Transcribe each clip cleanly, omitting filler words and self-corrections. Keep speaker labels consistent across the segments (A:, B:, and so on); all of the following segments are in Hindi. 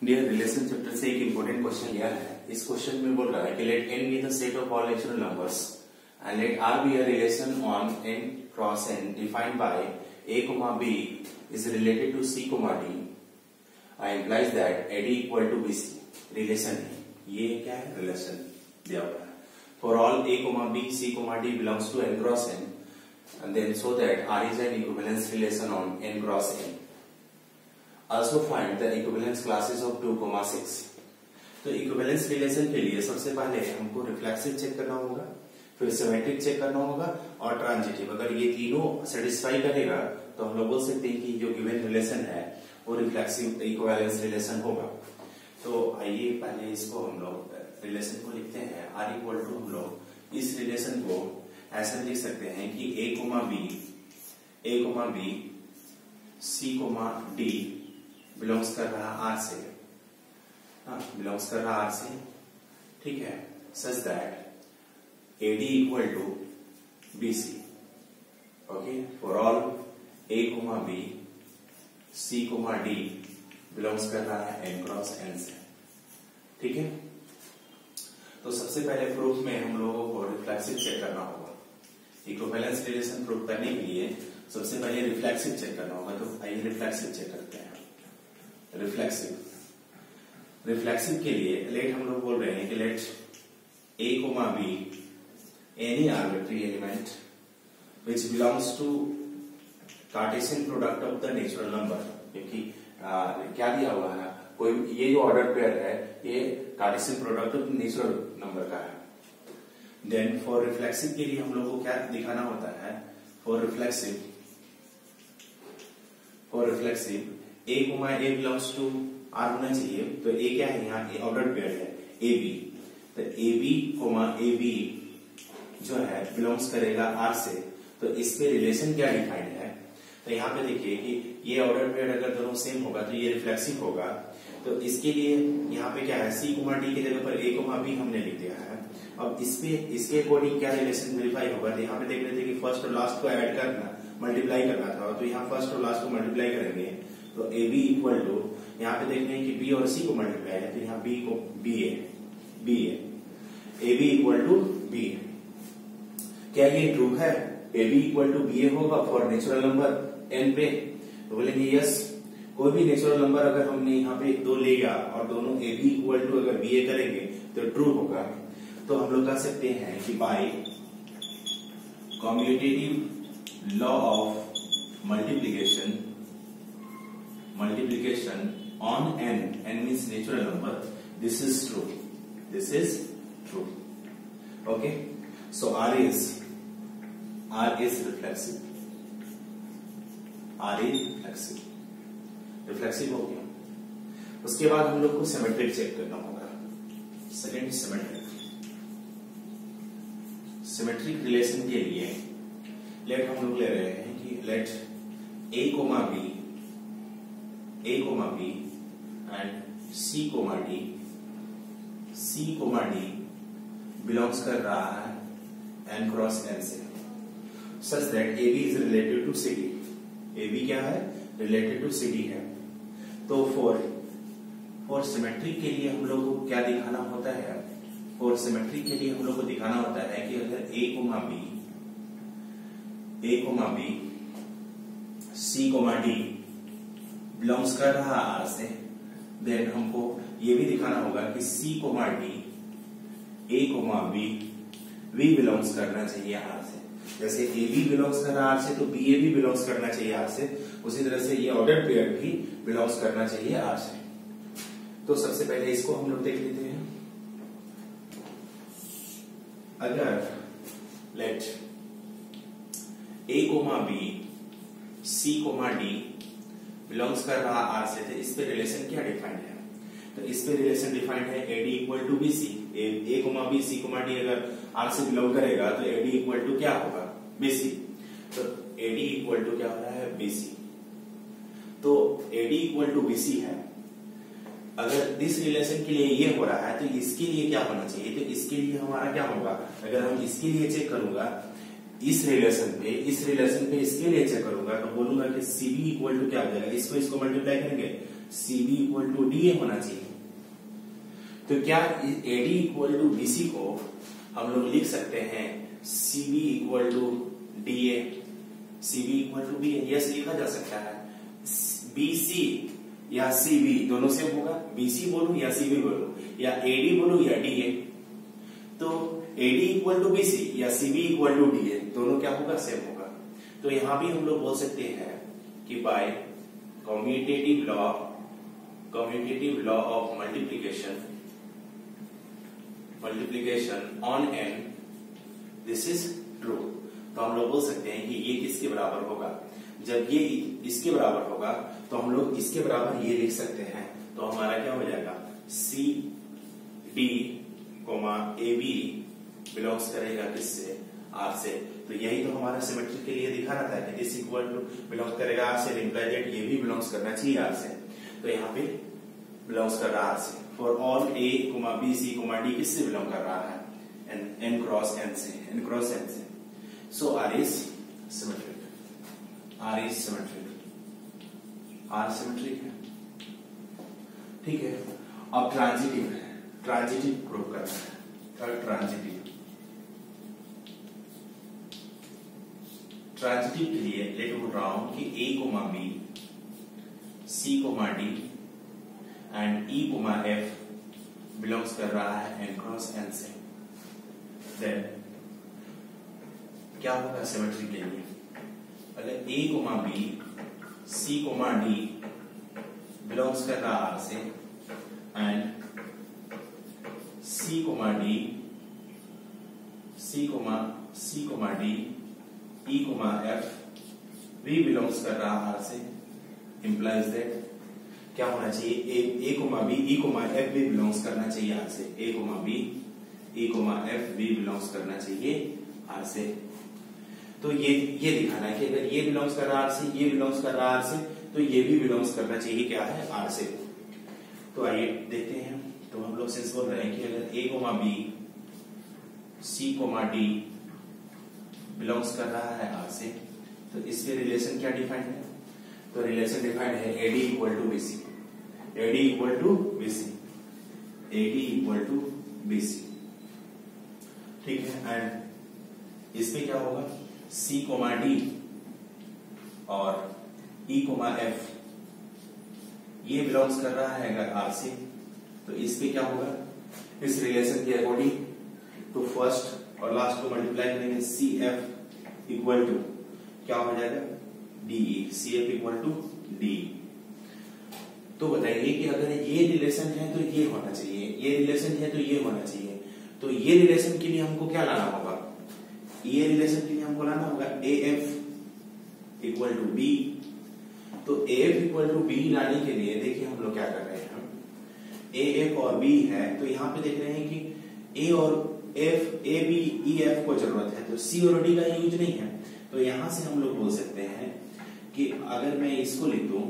A: डियर रिलेशन चैप्टर से एक इंपॉर्टेंट क्वेश्चन लिया है। इस क्वेश्चन में बोल रहा है कि let n be the set of all natural numbers and let r be a relation on n cross n defined by a, b is related to c, d implies that ad equal to bc। Relation है, ये क्या है? रिलेशन दिया हुआ है। For all a, b, c, d belongs to n cross n and then so that r is an equivalence relation on n cross n। Also find the equivalence classes of 2, 6। तो इक्विवेलेंस रिलेशन के लिए सबसे पहले हमको रिफ्लेक्सिव चेक करना होगा, फिर सिमेट्रिक चेक करना होगा और ट्रांजिटिव। अगर ये तीनों सेटिस्फाई करेगा तो हम लोग बोल सकते हैं कि जो गिवन रिलेशन है वो रिफ्लेक्सिव इक्विवेलेंस रिलेशन होगा। तो आइए पहले इसको हम लोग रिलेशन को लिखते हैं। आर इक्वल टू हम लोग इस रिलेशन को ऐसा लिख सकते हैं कि a, b, c, d belongs कर रहा r से, बिलोंग्स कर रहा r से, ठीक है, such that ad equal to bc। Okay, for all a, b, c, d belongs कर रहा है n क्रॉस n से, ठीक है। तो सबसे पहले प्रूफ में हम लोगों को रिफ्लेक्सिव चेक करना होगा। इक्विवेलेंस रिलेशन प्रूफ करने के लिए सबसे पहले रिफ्लेक्सिव चेक करना होगा। तो आइए रिफ्लेक्सिव चेक करते हैं। रिफ्लेक्सिव के लिए लेट हम लोग बोल रहे हैं कि let a, b any arbitrary element which belongs to Cartesian product of the natural number. क्योंकि क्या दिया हुआ है, कोई ये जो ऑर्डर पेयर है ये Cartesian product of natural number का है। देन फॉर रिफ्लेक्सिव के लिए हम लोग को क्या दिखाना होता है? For reflexive a, belongs to r होना चाहिए। तो a क्या है यहाँ? ऑर्डर पेयर है a b। तो a b जो है बिलोंग्स करेगा r से। तो इस पे रिलेशन क्या डिफाइंड है? तो यहाँ पे देखिए कि ये ऑर्डर पेयर अगर दोनों सेम होगा तो ये रिफ्लेक्सिव होगा। तो इसके लिए यहाँ पे क्या है? c, d की जगह पर a, b हमने लिख दिया है। अब इसके अकॉर्डिंग क्या रिलेशन वेरीफाई होगा? तो यहाँ पे देख रहे थे कि फर्स्ट और लास्ट को ऐड करना, मल्टीप्लाई करना था। तो यहाँ फर्स्ट और लास्ट को मल्टीप्लाई करेंगे तो a b इक्वल टू, यहाँ पे देख रहे हैं कि b और c को मल्टीप्लाई है तो यहाँ b को b है a b equal to b। क्या ये ट्रू है? a b equal to b होगा फॉर नेचुरल नंबर n पे। तो बोलेंगे यस। कोई भी नेचुरल नंबर अगर हमने यहाँ पे दो ले गया और दोनों a b इक्वल टू अगर ba करेंगे तो ट्रू होगा। तो हम लोग कह सकते हैं कि by commutative law of multiplication on n means natural number, this is true। Okay, so r is reflexive, reflexive हो गया। उसके बाद हम लोग को सिमेट्रिक चेक करना होगा। सेकंड सिमेट्रिक रिलेशन के लिए लेट हम लोग ले रहे हैं कि let a, b and c, d belongs कर रहा है n क्रॉस n से, such that ab is related to cd। ab क्या है? रिलेटेड टू cd है। तो फॉर सिमेट्रिक के लिए हम लोग को क्या दिखाना होता है? फॉर सिमेट्रिक के लिए हम लोग को दिखाना होता है कि अगर a, b, c, d belongs कर रहा r से, देन हमको ये भी दिखाना होगा कि c, d, a, b belongs करना चाहिए r से। जैसे a b बिलोंग्स कर रहा r से तो b a भी बिलोंग्स करना चाहिए r से, उसी तरह से ये ऑर्डर पेयर भी बिलोंग्स करना चाहिए r से। तो सबसे पहले इसको हम लोग देख लेते हैं। अगर let a, b, c, d belongs कर रहा r से, तो इस पे रिलेशन क्या डिफाइंड है? तो इस पे रिलेशन डिफाइंड है ad equal to bc। a, b, c, d अगर r से बिलोंग करेगा तो ad इक्वल टू क्या होगा? bc। तो ad इक्वल टू क्या हो रहा है? bc। तो ad इक्वल टू bc है। अगर इस रिलेशन के लिए ये हो रहा है तो इसके लिए क्या होना चाहिए? तो इसके लिए हमारा क्या होगा? अगर हम इसके लिए चेक करूंगा इस रिलेशन पे इसके लिए चेक करूंगा तो बोलूंगा कि cb इक्वल टू क्या हो जाएगा? इसको मल्टीप्लाई करेंगे C B equal to D A होना चाहिए। तो क्या A D equal to B C को हम लोग लिख सकते हैं C B equal to D A, C B equal to B A, yes लिखा जा सकता है। बी सी या सी बी दोनों सेम होगा, बी सी बोलूं या सी बी बोलूं या ए डी बोलूं या डी ए, तो A D equal to B C या C B equal to D A दोनों क्या होगा, सेम होगा। तो यहां भी हम लोग बोल सकते हैं कि by commutative law of multiplication on N this is true. तो हम लोग बोल सकते हैं कि ये किसके बराबर होगा, जब ये इसके बराबर होगा तो हम लोग इसके बराबर ये लिख सकते हैं। तो हमारा क्या हो जाएगा, C D comma A B belongs करेगा किससे, आर से। तो यही तो हमारा सिमेट्री के लिए दिखा रहा था कि दिस इक्वल टू बिलोंग्स करेगा आर से, इम्प्लाई दैट ये भी बिलोंग्स करना चाहिए आर से। तो यहाँ पे बिलोंग्स कर रहा है आर से। For all A comma B C comma D किससे बिलोंग कर रहा है, एन क्रॉस एन से, एन क्रॉस एन से। So R is symmetric, R is symmetric, R symmetric है, ठीक है। अब ट्रांजिटिव है, ट्रांजिटिव प्रूव करना है। थर्ड ट्रांजिटिव, ट्रांजिटिव के लिए लेट बोल रहा हूं कि A comma B, C comma D and E comma F belongs कर रहा है एन क्रॉस एन से। देन क्या होगा सिमेट्री के लिए, अगर A comma B, C comma D belongs कर रहा आर से and C comma D, C comma D, E comma F भी बिलोंग्स कर रहा आर से, इंप्लाइज दैट क्या होना चाहिए, A comma B, E comma F भी बिलोंग्स करना चाहिए आर से, A comma B, E comma F भी बिलोंग्स करना चाहिए आर से। तो ये दिखाना है कि अगर ये बिलोंग्स कर रहा आर से, ये बिलोंग्स कर रहा आर से, तो ये भी बिलोंग्स करना चाहिए क्या है, आर से। तो आइए देखते हैं। तो हम लोग सिंस बोल रहे हैं कि अगर A comma B, C comma D belongs कर रहा है आर से, तो इसके रिलेशन क्या डिफाइंड है, तो रिलेशन डिफाइंड है AD equal to BC, AD equal to BC, AD equal to BC, ठीक है। एंड इसमें क्या होगा, सी कोमा डी और ई कोमा एफ ये बिलोंग्स कर रहा है अगर आर से, तो इस पे क्या होगा, इस रिलेशन के अकॉर्डिंग तो फर्स्ट और लास्ट को मल्टीप्लाई करेंगे, सी एफ इक्वल टू क्या हो जाएगा, D, C F equal to D. तो बताइए कि अगर ये रिलेशन है तो ये होना चाहिए, ये रिलेशन है तो ये होना चाहिए। तो ये रिलेशन के लिए हमको क्या लाना होगा, ये रिलेशन के लिए हमको लाना होगा A F equal to B. तो A F equal to B लाने के लिए देखिए हम लोग क्या कर रहे हैं, ए एफ और बी है, तो यहाँ पे देख रहे हैं कि ए और F, A B E F को जरूरत है, तो सी और डी का यूज नहीं है। तो यहां से हम लोग बोल सकते हैं कि अगर मैं इसको लिख दूं,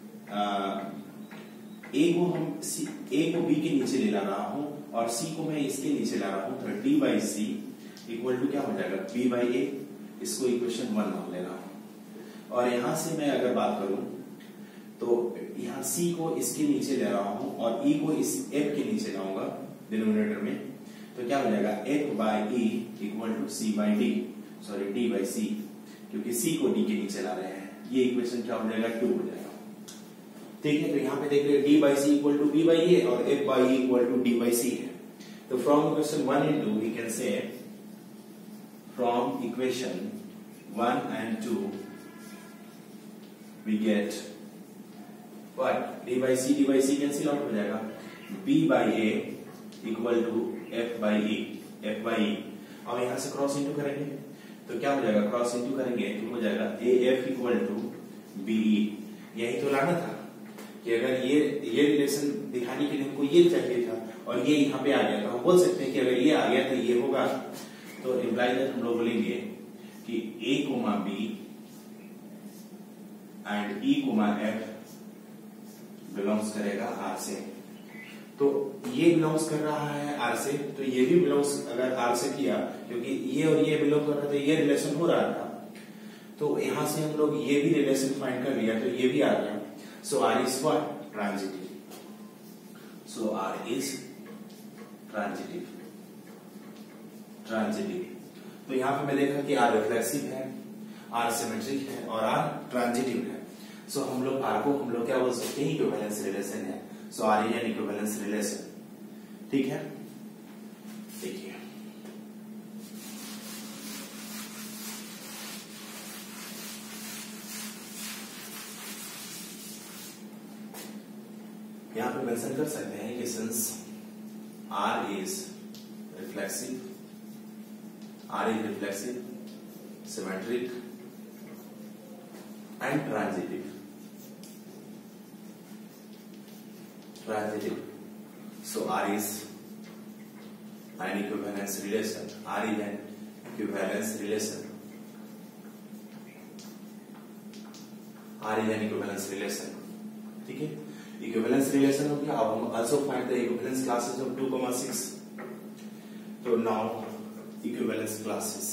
A: ए को बी के नीचे ले ला रहा हूं और सी को मैं इसके नीचे ला रहा हूं, तो D by C equal to क्या हो जाएगा, बी बाई ए। इसको इक्वेशन 1 मान ले रहा हूं। और यहां से मैं अगर बात करूं तो यहां सी को इसके नीचे ले रहा हूं और ई को इस एफ के नीचे लाऊंगा डिनोमिनेटर में, तो क्या हो जाएगा, F by E equal to C by D, sorry D by C, क्योंकि सी को डी के नीचे ला रहे हैं। ये इक्वेशन क्या हो जाएगा, 2 हो जाएगा, ठीक है। तो यहाँ पे देख रहे हैं D by C equal to B by A और F by E equal to D by C है। तो from equation 1 and 2 we can say, from equation 1 and 2 we get what, D by C cancel out हो जाएगा, B by A equal to F by E, F by E. अब यहां से क्रॉस इंटू करेंगे तो क्या हो जाएगा, क्रॉस इंटू करेंगे तो हो जाएगा A F equal to B E. यही तो लाना था कि अगर ये रिलेशन दिखाने के लिए हमको ये चाहिए था और ये यहाँ पे आ गया, तो हम बोल सकते हैं कि अगर ये आ गया तो ये होगा। तो इम्प्लाई दैट हम लोग बोलेंगे कि A comma B and E comma F belongs करेगा आर से। तो ये बिलोंग्स कर रहा है आर से, तो ये भी बिलोंग्स अगर आर से किया, क्योंकि ये और ये बिलोंग कर रहा था, ये रिलेशन हो रहा था, तो यहां से हम लोग ये भी रिलेशन फाइंड कर लिया, तो ये भी आ गया। So R is what, transitive, so R is transitive. तो यहां पे मैं देखा कि आर रिफ्लेक्सिव है, आर सिमेट्रिक है और आर ट्रांजिटिव है। सो हम लोग आर को क्या बोल सकते हैं, इक्विवेलेंस रिलेशन है। So R is an equivalence relation, ठीक है। देखिए यहां पे मेंशन कर सकते हैं कि since R is reflexive, symmetric and transitive, so R is an equivalence relation, ठीक है। इक्विवेलेंस रिलेशन हो गया। अब हम also find the equivalence classes of 2,6। तो now equivalence classes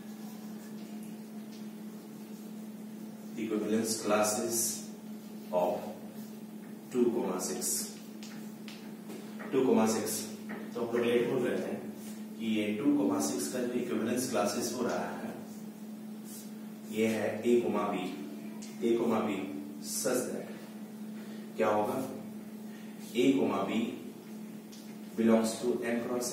A: of 2,6 तो हम लोग लेट बोल रहे हैं कि ये 2,6 का जो इक्विवेलेंस क्लासेस हो रहा है ये है A, B सच दैट क्या होगा, A, B belongs to n cross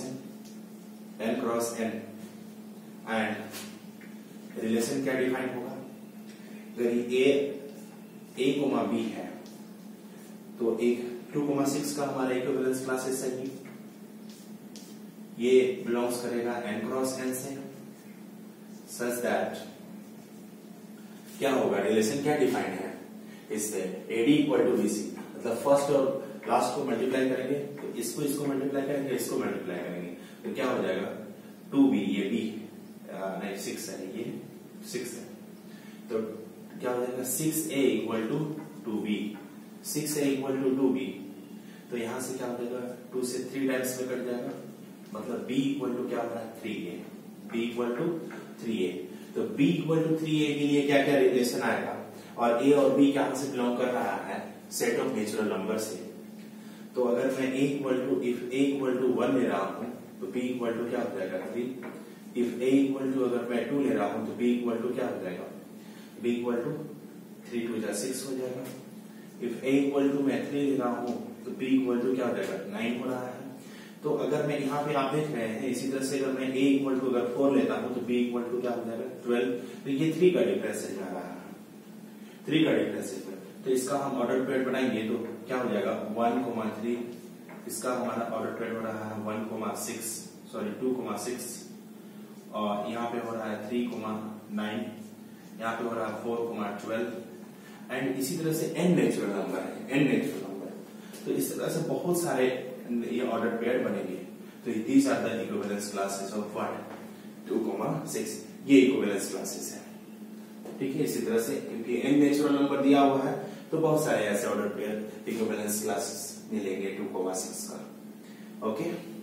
A: n and relation क्या डिफाइन होगा, अगर ये A, B है तो एक 2,6 का हमारा इक्विवेलेंस क्लासेस है, ये बिलोंग्स करेगा n क्रॉस n से, सच दैट क्या होगा, रिलेशन क्या डिफाइंड है इससे, AD इक्वल टू BC, मतलब फर्स्ट और लास्ट को मल्टीप्लाई करेंगे तो इसको मल्टीप्लाई करेंगे, इसको मल्टीप्लाई करेंगे तो क्या हो जाएगा 2B, ये B नहीं 6 है, ये 6 है तो क्या हो जाएगा 6A equal to 2B, 6A equal to 2B। तो यहां से क्या हो जाएगा 2 से 3 टाइम्स में कट जाएगा, मतलब B इक्वल टू क्या हो रहा है 3A, B equal to 3A। तो B इक्वल टू 3A के लिए क्या क्या रिलेशन आएगा, और A और B कहां से बिलोंग कर रहा है, सेट ऑफ नेचुरल नंबर से। तो अगर मैं A इक्वल टू 1 ले रहा हूं तो B इक्वल टू क्या हो जाएगा 3। इफ A इक्वल टू अगर मैं 2 ले रहा हूं तो B इक्वल टू क्या हो जाएगा, B इक्वल टू 3 2 6 हो जाएगा। इफ A इक्वल टू मैं 3 ले रहा हूं तो B इक्वल टू क्या हो जाएगा 9 हो रहा है। तो अगर मैं यहाँ पे आप देख रहे हैं इसी तरह से अगर मैं A इक्वल टू अगर 4 लेता हूं तो B इक्वल टू क्या हो जाएगा 12। तो ये 3 का डिफरेंस जा रहा है, 3 का डिफरेंस। तो इसका हम ऑर्डर पेयर बनाएंगे तो क्या हो जाएगा 1,3, इसका हमारा ऑर्डर पेयर हो रहा है 2,6 और यहाँ पे हो रहा है 3,9, यहाँ पे हो रहा है 4,12 एंड इसी तरह से n नेचुरल नंबर। तो इस तरह से बहुत सारे ये ऑर्डर पेयर बनेंगे। तो these are the equivalence classes of what 2,6, ये इक्विवेलेंस क्लासेस है, ठीक है। इसी तरह से क्योंकि n नेचुरल नंबर दिया हुआ है तो बहुत सारे ऐसे ऑर्डर पेयर इक्विवेलेंस क्लासेस मिलेंगे 2,6 का, ओके।